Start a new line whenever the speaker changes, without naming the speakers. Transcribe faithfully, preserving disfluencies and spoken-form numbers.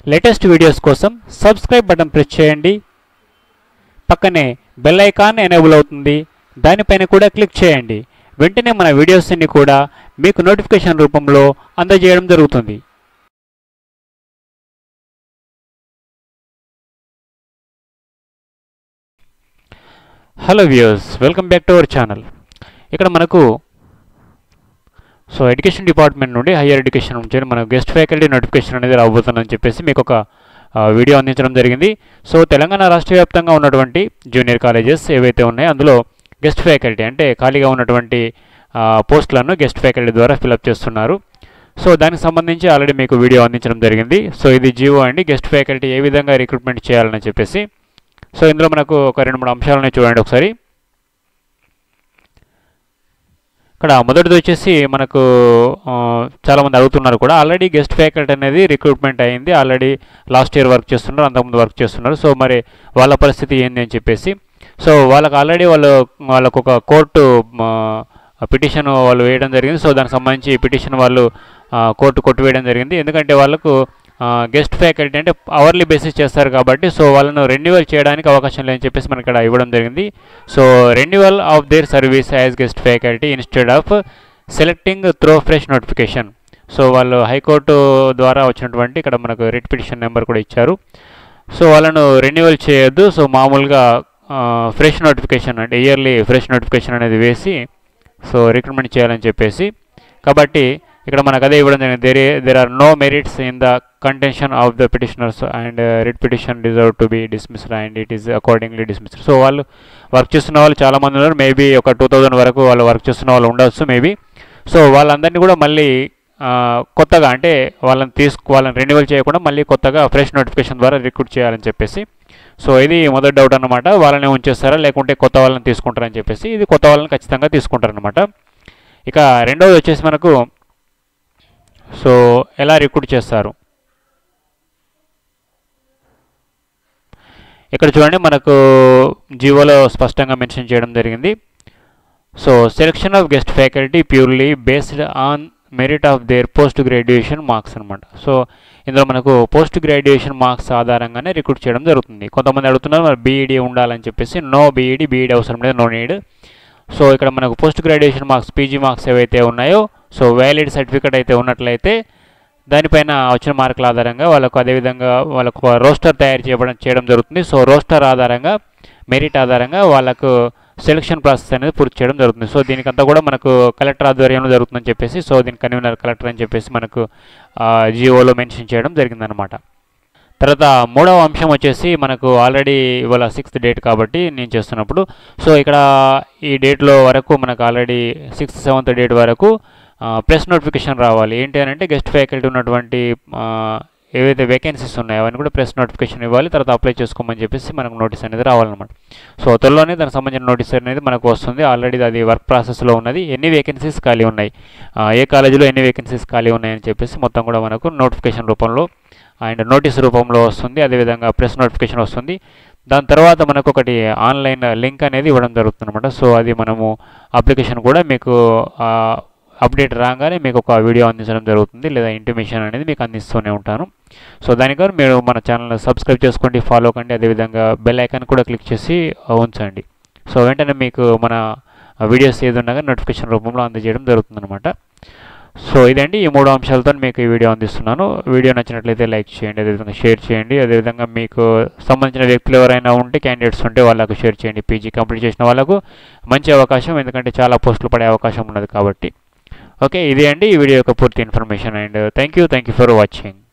Latest videos కోసం subscribe button press చేయండి. పక్కనే బెల్ ఐకాన్ ఎనేబుల్ అవుతుంది, దానిపైన కూడా క్లిక్ చేయండి. వెంటనే మన వీడియోస్ అన్ని కూడా మీకు నోటిఫికేషన్ రూపంలో అందజేయడం జరుగుతుంది. Hello viewers, welcome back to our channel. ఇక్కడ మనకు సో ఎడ్యుకేషన్ డిపార్ట్మెంట్ నుండి హైయర్ ఎడ్యుకేషన్ నుంచి మనకు గెస్ట్ ఫ్యాకల్టీ నోటిఫికేషన్ అనేది రాబోతుందని చెప్పేసి మీకు ఒక వీడియో అందించడం జరిగింది. సో తెలంగాణ రాష్ట్ర వ్యాప్తంగా ఉన్నటువంటి జూనియర్ కాలేజెస్ ఏవైతే ఉన్నాయో అందులో గెస్ట్ ఫ్యాకల్టీ అంటే ఖాళీగా ఉన్నటువంటి పోస్టులను గెస్ట్ ఫ్యాకల్టీ ద్వారా ఫిలప్ చేస్తున్నారు. సో దానికి సంబంధించి ఆల్రెడీ మీకు వీడియో అందించడం జరిగింది. సో ఇది జియో అండి, గెస్ట్ ఫ్యాకల్టీ ఏ విధంగా రిక్రూట్మెంట్ చేయాలని చెప్పేసి. సో ఇందులో మనకు ఒక రెండు మూడు అంశాలను చూడండి ఒకసారి. ఇక్కడ మొదటిది వచ్చేసి మనకు చాలామంది అడుగుతున్నారు కూడా, ఆల్రెడీ గెస్ట్ ఫ్యాకల్టీ అనేది రిక్రూట్మెంట్ అయింది, ఆల్రెడీ లాస్ట్ ఇయర్ వర్క్ చేస్తున్నారు, అంతకుముందు వర్క్ చేస్తున్నారు. సో మరి వాళ్ళ పరిస్థితి ఏంది అని చెప్పేసి. సో వాళ్ళకి ఆల్రెడీ వాళ్ళు వాళ్ళకు ఒక కోర్టు పిటిషన్ వాళ్ళు వేయడం జరిగింది. సో దానికి సంబంధించి పిటిషన్ వాళ్ళు కోర్టు కొట్టివేయడం జరిగింది. ఎందుకంటే వాళ్ళకు గెస్ట్ ఫ్యాకల్టీ అంటే అవర్లీ బేసిస్ చేస్తారు కాబట్టి సో వాళ్ళను రెన్యువల్ చేయడానికి అవకాశం లేదని చెప్పేసి మనకి ఇక్కడ ఇవ్వడం జరిగింది. So renewal of their service as guest faculty instead of selecting through fresh notification. So వాళ్ళు హైకోర్టు ద్వారా వచ్చినటువంటి ఇక్కడ మనకు రిట్ పిటిషన్ నెంబర్ కూడా ఇచ్చారు. సో వాళ్ళను రెన్యువల్ చేయొద్దు, సో మామూలుగా ఫ్రెష్ నోటిఫికేషన్ అంటే ఇయర్లీ ఫ్రెష్ నోటిఫికేషన్ అనేది వేసి సో రిక్రూట్మెంట్ చేయాలని చెప్పేసి. కాబట్టి ఇక్కడ మనకు అదే ఇవ్వడం జరిగింది. There there are no merits in the contention of the petitioners and writ petition deserve to be dismissed and it is accordingly dismissed. So వాళ్ళు వర్క్ చేస్తున్న వాళ్ళు చాలామంది ఉన్నారు, మేబీ ఒక టూ థౌజండ్ వరకు వాళ్ళు వర్క్ చేస్తున్న వాళ్ళు ఉండవచ్చు మేబీ. సో వాళ్ళందరినీ కూడా మళ్ళీ కొత్తగా అంటే వాళ్ళని తీసుకు వాళ్ళని రెన్యువల్ చేయకుండా మళ్ళీ కొత్తగా ఫ్రెష్ నోటిఫికేషన్ ద్వారా రిక్రూట్ చేయాలని చెప్పేసి. సో ఇది మొదటి డౌట్ అనమాట, వాళ్ళని ఉంచేస్తారా లేకుంటే కొత్త వాళ్ళని తీసుకుంటారని చెప్పేసి. ఇది కొత్త వాళ్ళని ఖచ్చితంగా తీసుకుంటారనమాట. ఇక రెండవది వచ్చేసి మనకు సో ఎలా రిక్రూట్ చేస్తారు ఇక్కడ చూడండి, మనకు జియోలో స్పష్టంగా మెన్షన్ చేయడం జరిగింది. So selection of guest faculty purely based on merit of their post graduation marks అనమాట. సో ఇందులో మనకు పోస్ట్ గ్రాడ్యుయేషన్ మార్క్స్ ఆధారంగానే రిక్రూట్ చేయడం జరుగుతుంది. కొంతమంది అడుగుతున్నారు మరి బీఈడీ ఉండాలని చెప్పేసి. నో బీఈడీ, బీఈడీ అవసరం లేదు, నో నీడ్. సో ఇక్కడ మనకు post graduation marks PG marks ఏవైతే ఉన్నాయో సో వ్యాలిడ్ సర్టిఫికేట్ అయితే ఉన్నట్లయితే దానిపైన వచ్చిన మార్కుల ఆధారంగా వాళ్ళకు అదేవిధంగా వాళ్ళకు రోస్టర్ తయారు చేయడం చేయడం జరుగుతుంది. సో రోస్టర్ ఆధారంగా మెరిట్ ఆధారంగా వాళ్ళకు సెలక్షన్ ప్రాసెస్ అనేది పూర్తి చేయడం జరుగుతుంది. సో దీనికంతా కూడా మనకు కలెక్టర్ ఆధ్వర్యంలో జరుగుతుందని చెప్పేసి, సో దీని కన్వీనర్ కలెక్టర్ అని చెప్పేసి మనకు జియోలో మెన్షన్ చేయడం జరిగిందనమాట. తర్వాత మూడవ అంశం వచ్చేసి మనకు ఆల్రెడీ ఇవాళ సిక్స్త్ డేట్ కాబట్టి నేను చేస్తున్నప్పుడు సో ఇక్కడ ఈ డేట్లో వరకు మనకు ఆల్రెడీ సిక్స్త్ సెవెంత్ డేట్ వరకు ప్రెస్ నోటిఫికేషన్ రావాలి. ఏంటి అని అంటే గెస్ట్ ఫ్యాకల్టీ ఉన్నటువంటి ఏవైతే వేకెన్సీస్ ఉన్నాయో అవన్నీ కూడా ప్రెస్ నోటిఫికేషన్ ఇవ్వాలి, తర్వాత అప్లై చేసుకోమని చెప్పేసి మనకు నోటీస్ అనేది రావాలన్నమాట. సో త్వరలోనే దానికి సంబంధించిన నోటీస్ అనేది మనకు వస్తుంది. ఆల్రెడీ అది వర్క్ ప్రాసెస్లో ఉన్నది. ఎన్ని వేకెన్సీస్ ఖాళీ ఉన్నాయి, ఏ కాలేజీలో ఎన్ని వేకెన్సీస్ ఖాళీ ఉన్నాయని చెప్పేసి మొత్తం కూడా మనకు నోటిఫికేషన్ రూపంలో అండ్ నోటీస్ రూపంలో వస్తుంది. అదేవిధంగా ప్రెస్ నోటిఫికేషన్ వస్తుంది. దాని తర్వాత మనకు ఒకటి ఆన్లైన్ లింక్ అనేది ఇవ్వడం జరుగుతుంది అనమాట. సో అది మనము అప్లికేషన్ కూడా మీకు అప్డేట్ రాగానే మీకు ఒక వీడియో అందించడం జరుగుతుంది, లేదా ఇంటిమేషన్ అనేది మీకు అందిస్తూనే ఉంటాను. సో దానికోసం మీరు మన ఛానల్ని సబ్స్క్రైబ్ చేసుకోండి, ఫాలో కండి, అదేవిధంగా బెల్ ఐకాన్ కూడా క్లిక్ చేసి ఉంచండి. సో వెంటనే మీకు మన వీడియోస్ ఏది ఉండగా నోటిఫికేషన్ రూపంలో అందజేయడం జరుగుతుందన్నమాట. సో ఇదండి, ఈ మూడు అంశాలతో మీకు ఈ వీడియో అందిస్తున్నాను. వీడియో నచ్చినట్లయితే లైక్ చేయండి, అదేవిధంగా షేర్ చేయండి. అదేవిధంగా మీకు సంబంధించిన వ్యక్తులు ఎవరైనా ఉంటే క్యాండిడేట్స్ ఉంటే వాళ్ళకు షేర్ చేయండి. పీజీ కంప్లీట్ చేసిన వాళ్ళకు మంచి అవకాశం, ఎందుకంటే చాలా పోస్టులు పడే అవకాశం ఉన్నది కాబట్టి. ఓకే, ఇదే అండి ఈ వీడియో యొక్క పూర్తి information. And thank you thank you for watching.